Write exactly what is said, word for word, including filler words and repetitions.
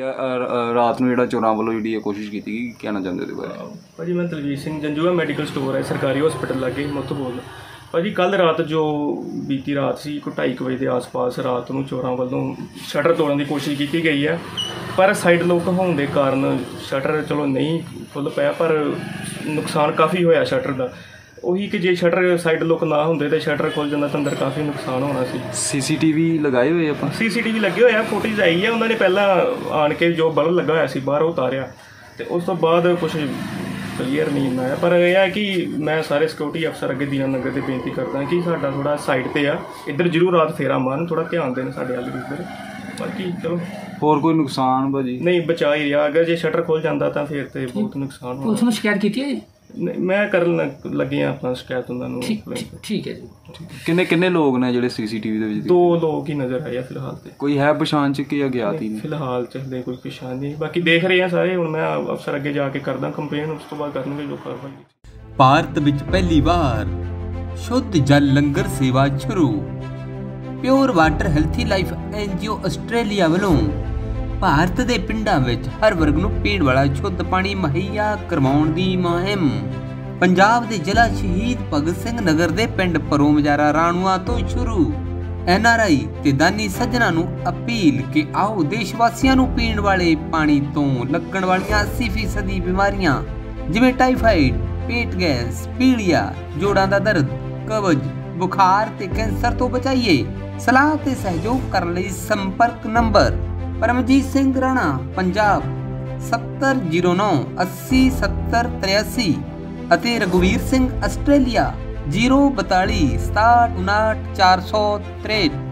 ਆ ਰਾਤ ਨੂੰ ਜਿਹੜਾ ਚੋਰਾਂ ਵੱਲੋਂ ਜਿਹੜੀ ਕੋਸ਼ਿਸ਼ ਕੀਤੀ ਗਈ, ਕਹਿਣਾ ਚਾਹੁੰਦੇ ਉਹਦੇ ਬਾਰੇ? ਭਾਜੀ ਮੈਂ ਦਲਜੀਤ ਸਿੰਘ, ਜੰਜੂਆ ਮੈਡੀਕਲ ਸਟੋਰ ਹੈ ਸਰਕਾਰੀ ਹਸਪੀਟਲ ਲਾਗੇ, ਮੈਂ ਉੱਥੋਂ ਬੋਲਦਾ। ਭਾਜੀ ਕੱਲ੍ਹ ਰਾਤ ਜੋ ਬੀਤੀ ਰਾਤ ਸੀ ਕੋਈ ਢਾਈ ਕੁ ਵਜੇ ਦੇ ਆਸ-ਪਾਸ ਰਾਤ ਨੂੰ ਚੋਰਾਂ ਵੱਲੋਂ ਸ਼ਟਰ ਤੋੜਨ ਦੀ ਕੋਸ਼ਿਸ਼ ਕੀਤੀ ਗਈ ਹੈ, ਪਰ ਸਾਈਡ ਲੋਕ ਹੋਣ ਦੇ ਕਾਰਨ ਸ਼ਟਰ ਚਲੋ ਨਹੀਂ ਖੁੱਲ੍ਹ ਪਿਆ, ਪਰ ਨੁਕਸਾਨ ਕਾਫੀ ਹੋਇਆ ਸ਼ਟਰ ਦਾ। ਉਹੀ ਕਿ ਜੇ ਸ਼ਟਰ ਸਾਈਡ ਲੋਕ ਨਾ ਹੁੰਦੇ ਤਾਂ ਸ਼ਟਰ ਖੁੱਲ੍ਹ ਜਾਂਦਾ ਤਾਂ ਅੰਦਰ ਕਾਫੀ ਨੁਕਸਾਨ ਹੋਣਾ ਸੀ। ਸੀ ਸੀ ਟੀ ਵੀ ਲਗਾਏ ਹੋਏ ਆਪਾਂ? ਸੀ ਸੀ ਟੀ ਵੀ ਲੱਗੇ ਹੋਏ ਆ, ਫੁਟੇਜ ਆਈ ਹੈ। ਉਹਨਾਂ ਨੇ ਪਹਿਲਾਂ ਆਣ ਕੇ ਜੋ ਬਲਬ ਲੱਗਾ ਹੋਇਆ ਸੀ ਬਾਹਰ ਉਤਾਰਿਆ, ਅਤੇ ਉਸ ਤੋਂ ਬਾਅਦ ਕੁਛ ਕਲੀਅਰ ਨਹੀਂ ਇੰਨਾ ਹੈ। ਪਰ ਇਹ ਹੈ ਕਿ ਮੈਂ ਸਾਰੇ ਸਿਕਿਉਰਿਟੀ ਅਫਸਰ ਅੱਗੇ ਦੀਨਾ ਨਗਰ ਦੇ ਬੇਨਤੀ ਕਰਦਾ ਕਿ ਸਾਡਾ ਥੋੜ੍ਹਾ ਸਾਈਡ 'ਤੇ ਆ, ਇੱਧਰ ਜ਼ਰੂਰ ਰਾਤ ਫੇਰਾ ਮਾਰਨ, ਥੋੜ੍ਹਾ ਧਿਆਨ ਦੇਣ ਸਾਡੇ ਵੱਲ ਇੱਧਰ। ਬਾਕੀ ਚਲੋ ਹੋਰ ਕੋਈ ਨੁਕਸਾਨ ਭਾਜੀ ਨਹੀਂ? ਬਚਾ ਹੀ ਰਿਹਾ, ਅਗਰ ਜੇ ਸ਼ਟਰ ਖੁੱਲ੍ਹ ਜਾਂਦਾ ਤਾਂ ਫਿਰ ਤਾਂ ਬਹੁਤ ਨੁਕਸਾਨ ਹੋਣਾ। ਪੁਲਿਸ ਨੂੰ ਸ਼ਿਕਾਇਤ ਕੀਤੀ ਹੈ? ਮੈਂ ਕਰਨ ਲੱਗੇ ਹਾਂ ਆਪਣਾ ਸ਼ਿਕਾਇਤ ਉਹਨਾਂ ਨੂੰ। ਠੀਕ ਹੈ ਜੀ। ਕਿੰਨੇ ਕਿੰਨੇ ਲੋਕ ਨੇ ਜਿਹੜੇ ਸੀ ਸੀ ਟੀ ਵੀ ਦੇ ਵਿੱਚ? ਦੋ ਲੋਕ ਹੀ ਨਜ਼ਰ ਆਏ ਆ ਫਿਲਹਾਲ ਤੇ। ਕੋਈ ਹੈ ਪਛਾਣ 'ਚ ਕਿ ਅਗਿਆਤ ਹੀ? ਫਿਲਹਾਲ ਚ ਹਲੇ ਕੋਈ ਪਛਾਣ ਨਹੀਂ, ਬਾਕੀ ਦੇਖ ਰਹੇ ਆ ਸਾਰੇ। ਹੁਣ ਮੈਂ ਅਫਸਰ ਅੱਗੇ ਜਾ ਕੇ ਕਰਦਾ ਕੰਪਲੇਨ, ਉਸ ਤੋਂ ਬਾਅਦ ਕਰਨਗੇ ਜੋ ਕਾਰਵਾਈ। ਭਾਰਤ ਵਿੱਚ ਪਹਿਲੀ ਵਾਰ ਸ਼ੁੱਧ ਜਲ ਲੰਗਰ ਸੇਵਾ ਸ਼ੁਰੂ। Pure water healthy life N G O Australia ਵੱਲੋਂ ਭਾਰਤ ਦੇ ਪਿੰਡਾਂ ਵਿੱਚ ਹਰ ਵਰਗ ਨੂੰ ਪੀਣ ਵਾਲਾ ਸ਼ੁੱਧ ਪਾਣੀ ਮੁਹੱਈਆ ਕਰਵਾਉਣ ਦੀ ਮੁਹਿੰਮ ਪੰਜਾਬ ਦੇ ਜ਼ਿਲ੍ਹਾ ਸ਼ਹੀਦ ਭਗਤ ਸਿੰਘ ਨਗਰ ਦੇ ਪਿੰਡ ਪਰੋਮਜਾਰਾ ਰਾਣੂਆ ਤੋਂ ਸ਼ੁਰੂ। ਐਨ ਆਰ ਆਈ ਤੇ ਦਾਨੀ ਸੱਜਣਾ ਨੂੰ ਅਪੀਲ ਕਿ ਆਓ ਦੇਸ਼ ਵਾਸੀਆਂ ਨੂੰ ਪੀਣ ਵਾਲੇ ਪਾਣੀ ਤੋਂ ਲੱਗਣ ਵਾਲੀਆਂ ਅੱਸੀ ਫੀਸਦੀ ਬਿਮਾਰੀਆਂ ਜਿਵੇਂ ਟਾਈਫਾਈਡ, ਪੇਟ ਗੈਸ, ਪੀਲੀਆ, ਜੋੜਾਂ ਦਾ ਦਰਦ, ਕਬਜ਼, ਬੁਖਾਰ ਤੇ ਕੈਂਸਰ ਤੋਂ ਬਚਾਈਏ। ਸਲਾਹ ਤੇ ਸਹਿਯੋਗ ਕਰਨ ਲਈ ਸੰਪਰਕ ਨੰਬਰ ਪਰਮਜੀਤ ਸਿੰਘ ਰਾਣਾ ਪੰਜਾਬ ਸੱਤਰ ਜ਼ੀਰੋ ਨੌ ਅੱਸੀ ਸੱਤਰ ਤਰਿਆਸੀ ਅਤੇ ਰਘੁਵੀਰ ਸਿੰਘ ਆਸਟ੍ਰੇਲੀਆ ਜ਼ੀਰੋ ਬਤਾਲੀ ਸਤਾਹਠ ਉਨਾਹਠ ਚਾਰ ਸੌ ਤਰੇਹਠ।